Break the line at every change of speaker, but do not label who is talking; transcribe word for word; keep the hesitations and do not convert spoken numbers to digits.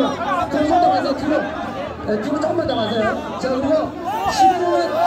조금 더 가세요. 뒤로. 네, 뒤로 조금만 더 가세요. 자, 그리고 십분은